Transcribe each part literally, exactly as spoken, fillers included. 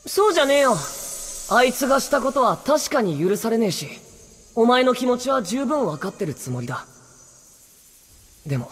そうじゃねえよ。あいつがしたことは確かに許されねえし、お前の気持ちは十分わかってるつもりだ。でも、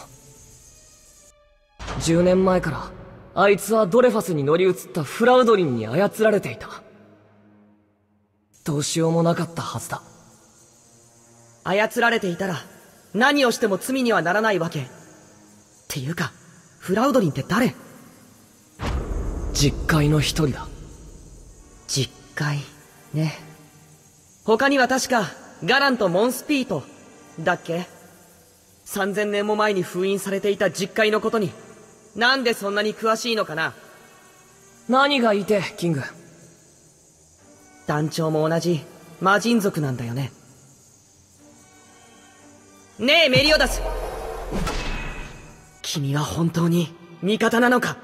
じゅうねんまえから、あいつはドレファスに乗り移ったフラウドリンに操られていた。どうしようもなかったはずだ。 操られていたら、何をしても罪にはならないわけ。っていうか、フラウドリンって誰？ 実界の一人だ。 実界ね。他には確かガランとモンスピートだっけ？さんぜんねんも前に封印されていた実界のことになんでそんなに詳しいのかな？ 何が言いて、キング。 団長も同じ魔人族なんだよね。ねえメリオダス、君は本当に味方なのか？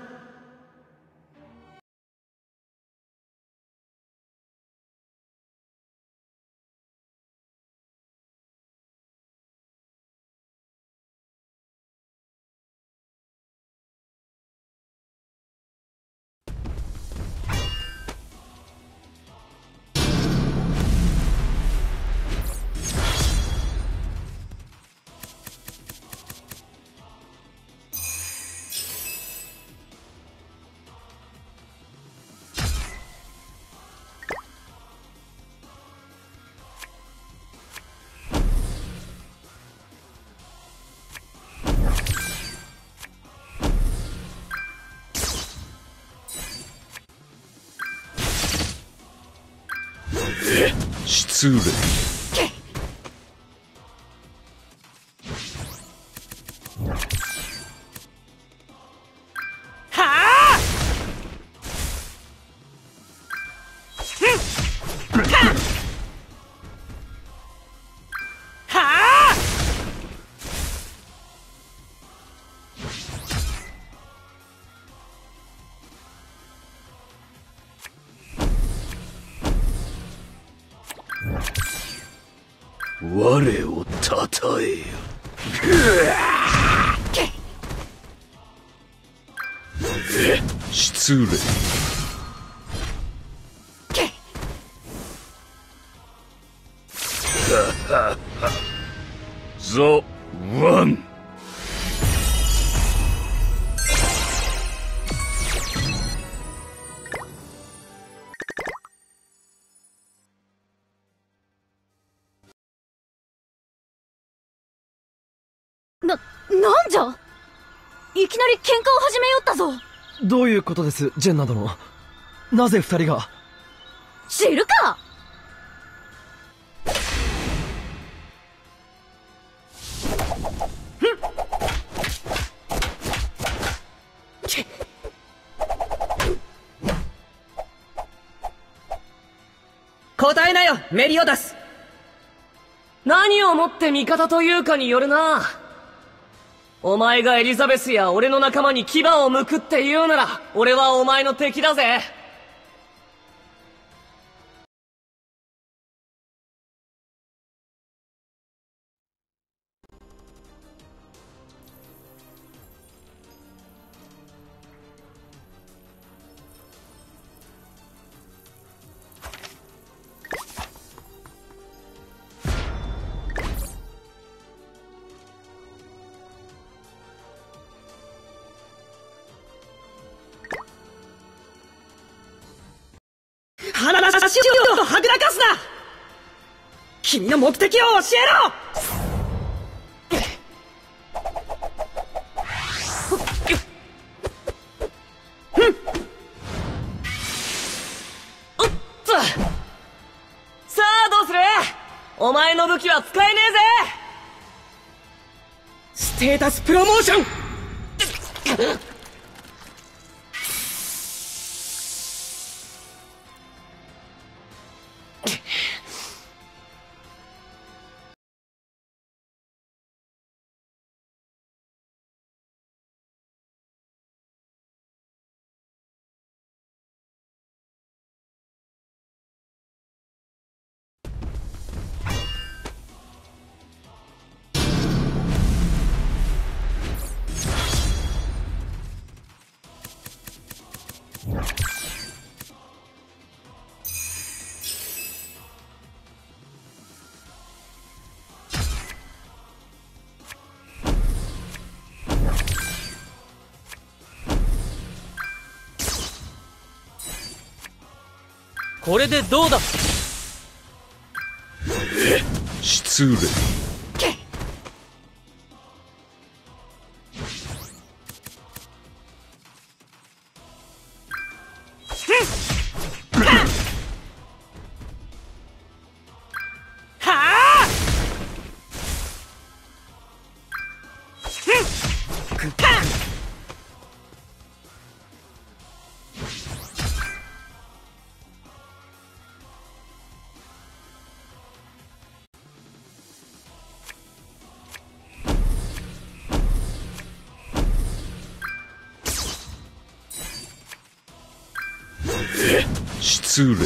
失礼。我をたたえよ。失礼。ザ・ワン。 な、なんじゃ？いきなり喧嘩を始めよったぞ。 どういうことです、ジェンナ殿。なぜ二人が？ 知るか！ 答えなよメリオダス。 何をもって味方というかによるな。お前がエリザベスや俺の仲間に牙を向くって言うなら、俺はお前の敵だぜ。 話をはぐらかすな。君の目的を教えろ。 おっと、さあどうする？お前の武器は使えねえぜ。 ステータスプロモーション。 これでどうだ。 失礼。失礼。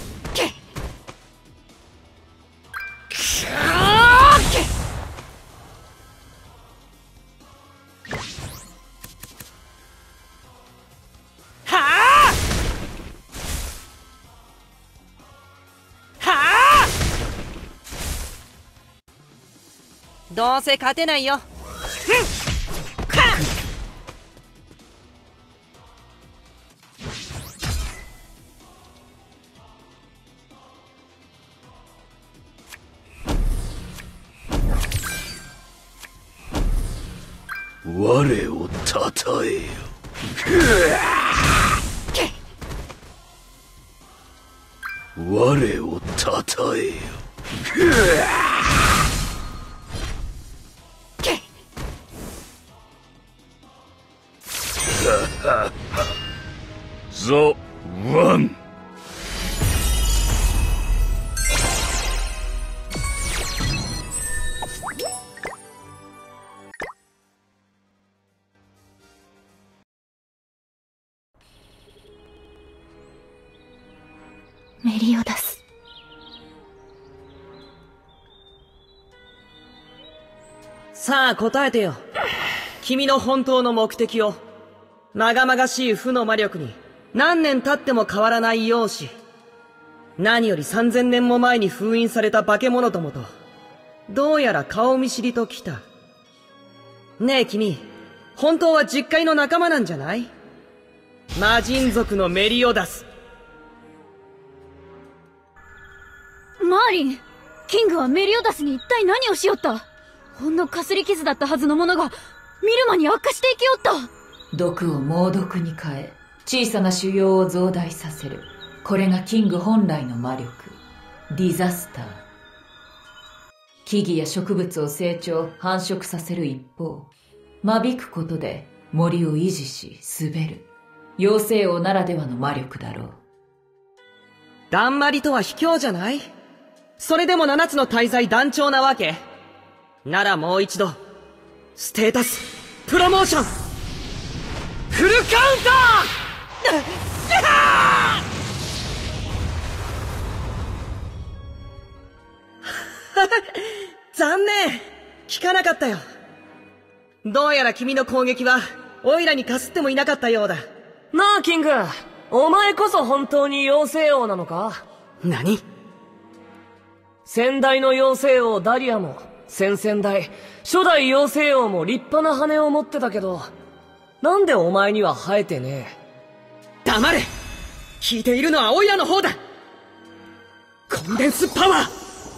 どうせ勝てないよ。 我をたたえよ。我をたたえよ。ザ・ワン。 メリオダス。 さあ答えてよ。君の本当の目的を。まがまがしい負の魔力に何年経っても変わらない容姿。何より三千年も前に封印された化け物どもとどうやら顔見知りときた。ねえ君、本当は実界の仲間なんじゃない？魔人族のメリオダス。 マーリン、キングはメリオダスに一体何をしよった？ほんのかすり傷だったはずのものが見る間に悪化していきよった。 毒を猛毒に変え、小さな腫瘍を増大させる。これがキング本来の魔力、ディザスター。木々や植物を成長、繁殖させる一方、間引くことで森を維持し、滑る。妖精王ならではの魔力だろう。 だんまりとは卑怯じゃない？それでも七つの大罪団長なわけ？ならもう一度、ステータス、プロモーション、フルカウンター残念！効かなかったよ。どうやら君の攻撃は、オイラにかすってもいなかったようだ。 なあ、キング。お前こそ本当に妖精王なのか？ 何？ 先代の妖精王ダリアも、先々代、初代妖精王も立派な羽を持ってたけど、なんでお前には生えてねえ。黙れ！聞いているのはオイラの方だ！コンデンスパワー！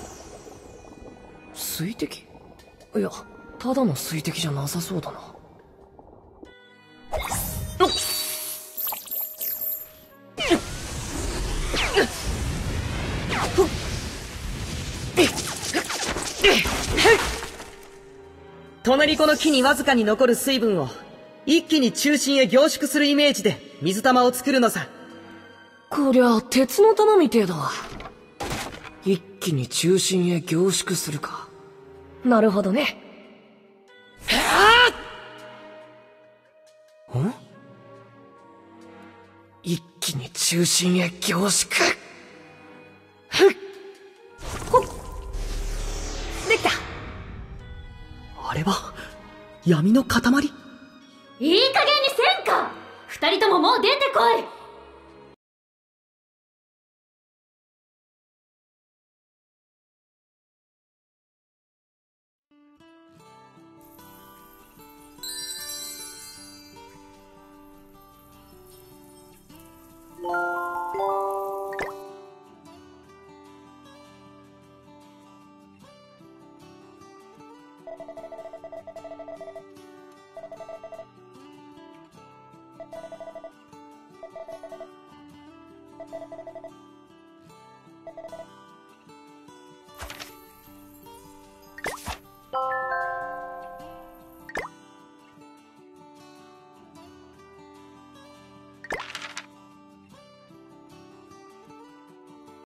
水滴？いや、ただの水滴じゃなさそうだな。おっ！ 隣この木にわずかに残る水分を一気に中心へ凝縮するイメージで水玉を作るのさ。 こりゃ鉄の玉みてえだ。一気に中心へ凝縮するか。なるほどね。ん？一気に中心へ凝縮。ふっ！ほっ！できた！ あれは闇の塊？ いい加減にせんか！二人とももう出てこい！